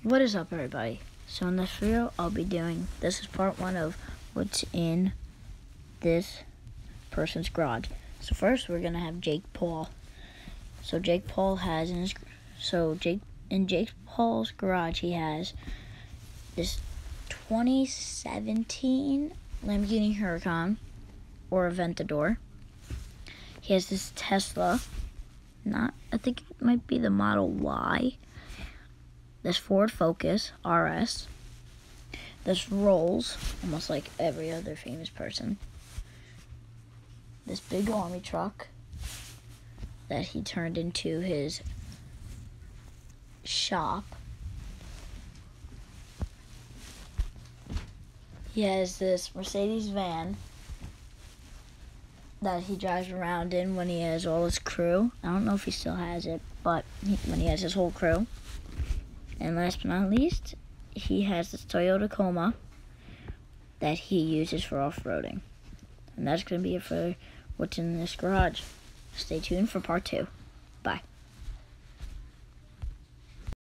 What is up, everybody? So in this video, I'll be doing, this is part 1 of what's in this person's garage. So first, we're gonna have Jake Paul. So Jake Paul has in Jake Paul's garage, he has this 2017 Lamborghini Huracan or Aventador. He has this Tesla. I think it might be the Model Y. This Ford Focus RS. This Rolls, almost like every other famous person. This big army truck that he turned into his shop. He has this Mercedes van that he drives around in when he has all his crew. I don't know if he still has it, but when he has his whole crew. And last but not least, he has this Toyota Coma that he uses for off-roading. And that's going to be it for what's in this garage. Stay tuned for part 2. Bye.